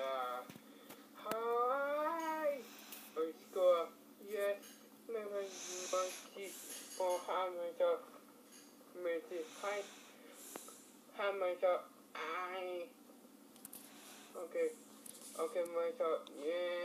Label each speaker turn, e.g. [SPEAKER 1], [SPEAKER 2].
[SPEAKER 1] Hi. Score. Yes. Never monkey for hammer. Mercy. Hi. Hammer. I. Okay. Okay, myself. Yeah.